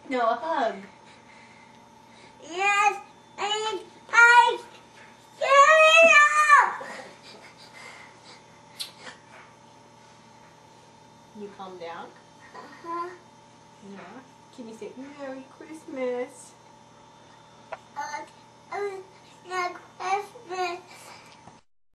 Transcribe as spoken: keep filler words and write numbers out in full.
No, a hug. Yes, and I shut up. You calm down? Uh-huh. Yeah. Can you say Merry Christmas?